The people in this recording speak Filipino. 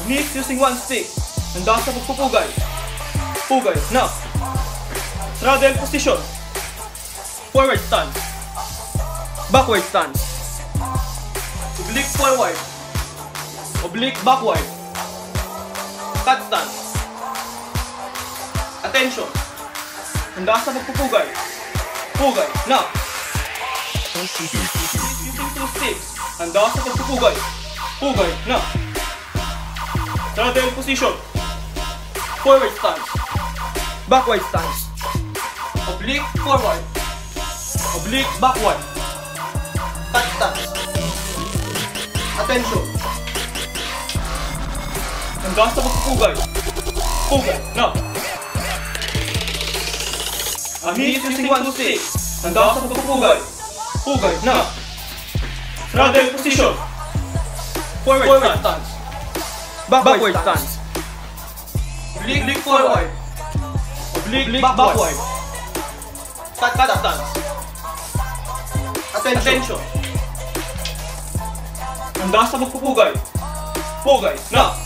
Hit using one stick. Handa sa pagpupugay. Pugay na. Straddle position. Forward stance. Backward stance. Oblique forward. Oblique backward. Cut stance. Attention. Handa sa pagpupugay. Pugay na. Using two sticks. Handa sa pagpupugay. Pugay na. Straddle position. Forward stance. Backward stance. Oblique forward. Oblique backward. Cut stance. Attention. Handa sa pagpupugay. Pugay na. Hit using one stick. Handa sa pagpupugay. Pugay na. Straddle position. Forward stance. Backward stance. Oblique forward. Oblique backward. Cut stance. Attention. Handa sa pagpupugay. Pugay na.